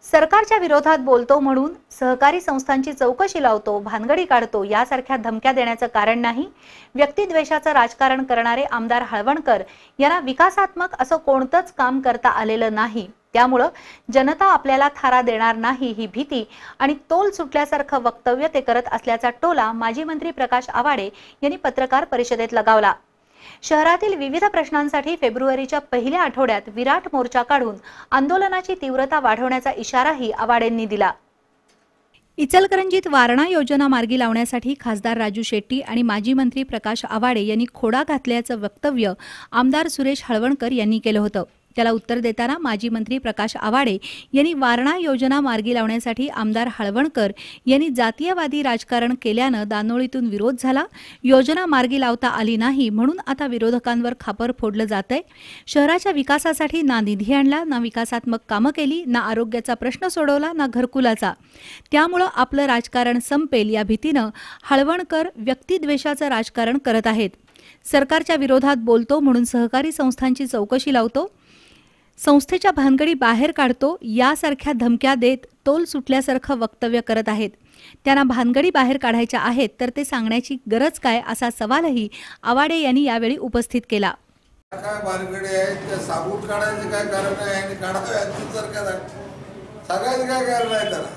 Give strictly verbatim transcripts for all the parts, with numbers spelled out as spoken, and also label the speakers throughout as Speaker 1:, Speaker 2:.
Speaker 1: सरकारच्या विरोधात बोलतो म्हणून सहकारी संस्थांची चौकशी लावतो, भानगडी काढतो यासारख्या धमक्या देण्याचं कारण नाही। व्यक्तिद्वेषाचं राजकारण करणारे आमदार हळवणकर यांना विकासात्मक असं कोणतंच काम करता आलेलं नाही। त्यामुळे जनता आपल्याला थारा देणार नाही ही भीती आणि तोल सुटल्यासारखं वक्तव्य ते करत असल्याचा टोला माजी मंत्री प्रकाश आवाडे यांनी पत्रकार परिषदेत लगावला। शहरातील विविध प्रश्नांसाठी फेब्रुवारीच्या पहिल्या आठवड्यात विराट मोर्चा काढून आंदोलनाची तीव्रता वाढवण्याचा इशाराही आवाडेंनी दिला। इचलकरंजीत वारणा योजना मार्गी लावण्यासाठी खासदार राजू शेट्टी आणि माजी मंत्री प्रकाश आवाडे यांनी खोडा घातल्याचं वक्तव्य आमदार सुरेश हळवणकर यांनी केलं होतं। त्याला उत्तर देताना माजी मंत्री प्रकाश आवाडे यांनी वारणा योजना मार्गी लावण्यासाठी आमदार हळवणकर यांनी जातीयवादी राजकारण केल्यानं दानोळीतून विरोध झाला, योजना मार्गी लावता आली नाही म्हणून आता विरोधकांवर खापर फोडलं जातंय। शहराच्या विकासासाठी ना निधी आणला, ना विकासात्मक कामं केली, ना आरोग्याचा प्रश्न सोडवला, ना घरकुलाचा। त्यामुळे आपलं राजकारण संपेल या भीतीनं हळवणकर व्यक्तिद्वेषाचं राजकारण करत आहेत। सरकारच्या विरोधात बोलतो म्हणून सहकारी संस्थांची चौकशी लावतो, संस्थेच्या भानगडी बाहेर काढतो यासारख्या धमक्या देत तोल सुटल्यासारखं वक्तव्य करत आहेत। त्यांना भानगडी बाहेर काढायच्या आहेत तर ते सांगण्याची गरज काय असा सवालही आवाडे यांनी यावेळी उपस्थित केला।
Speaker 2: काय भानगडी आहेत त्या साबूत काढायचं काय कारण आहे आणि काढावे यांचं सरकार सांगायचं काय कारण आहे त्याला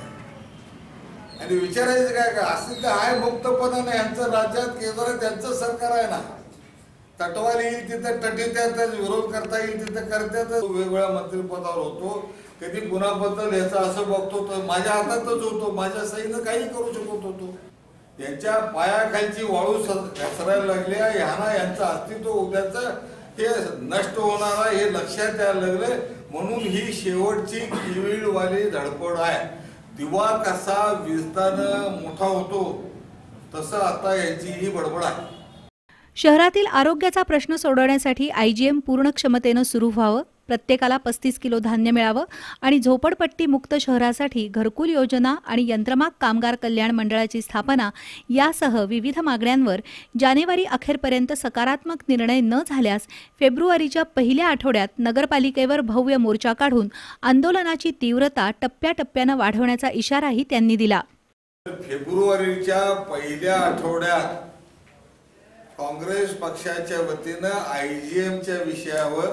Speaker 2: आणि विचारायचं काय काय असं काय आहे मुक्तपणाने यांचं राज्यात केंद्र त्यांचं सरकार आहे ना। तटवाल येईल तिथे टटी त्यात विरोध करता येईल तिथे करतात। वेगवेगळ्या मंत्रिपदावर होतो, कधी गुन्हाबद्दल याचा असं बघतो तर माझ्या हातातच होतो, माझ्या सहीनं काही करू शकत होतो। यांच्या पायाखालची वाळू घसरायला लागली, ह्यांना यांचं अस्तित्व उद्याचं हे नष्ट होणार आहे हे लक्षात यायला लागले म्हणून ही शेवटची किवीळवाली धडपड आहे। दिवा कसा विस्तारानं मोठा होतो तसं आता यांची ही बडबड आहे।
Speaker 1: शहरातील आरोग्याचा प्रश्न सोडवण्यासाठी आयजीएम पूर्ण क्षमतेनं सुरू व्हावं, प्रत्येकाला पस्तीस किलो धान्य मिळावं आणि झोपडपट्टी मुक्त शहरासाठी घरकुल योजना आणि यंत्रमाग कामगार कल्याण मंडळाची स्थापना यासह विविध मागण्यांवर जानेवारी अखेरपर्यंत सकारात्मक निर्णय न झाल्यास फेब्रुवारीच्या पहिल्या आठवड्यात नगरपालिकेवर भव्य मोर्चा काढून आंदोलनाची तीव्रता टप्प्याटप्प्यानं वाढवण्याचा इशाराही त्यांनी दिला।
Speaker 2: फेब्रुवारीच्या पहिल्या आठवड्यात काँग्रेस पक्षाच्या वतीनं आयजीएमच्या विषयावर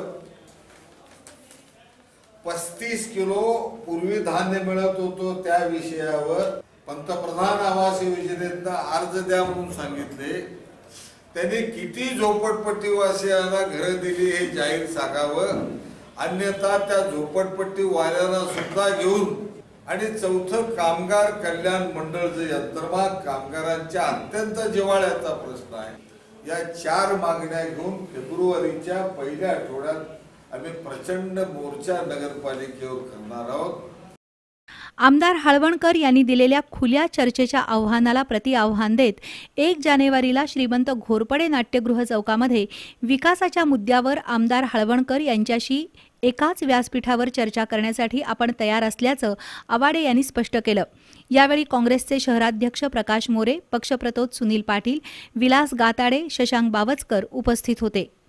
Speaker 2: पस्तीस किलो पूर्वी धान्य मिळत होतो त्या विषयावर पंतप्रधान आवास योजनेत अर्ज द्या म्हणून सांगितले। त्यांनी किती झोपडपट्टीवासियांना घरं दिली हे जाहीर सांगावं, अन्यथा त्या झोपडपट्टी वाल्यांना सुद्धा घेऊन आणि चौथं कामगार कल्याण मंडळ जे यंत्रमाग कामगारांच्या अत्यंत जिव्हाळ्याचा प्रश्न आहे, या चार मागण्या घेऊन फेब्रुवारीच्या पहिल्या आठवड्यात आम्ही प्रचंड मोर्चा नगरपालिकेवर करणार आहोत।
Speaker 1: आमदार हळवणकर यांनी दिलेल्या खुल्या चर्चेच्या आव्हानाला प्रतिआव्हान देत एक जानेवारीला श्रीमंत घोरपडे नाट्यगृह चौकामध्ये विकासाच्या मुद्द्यावर आमदार हळवणकर यांच्याशी एकाच व्यासपीठावर चर्चा करण्यासाठी आपण तयार असल्याचं आवाडे यांनी स्पष्ट केलं। यावेळी काँग्रेसचे शहराध्यक्ष प्रकाश मोरे, पक्षप्रतोद सुनील पाटील, विलास गाताडे, शशांक बावचकर उपस्थित होते।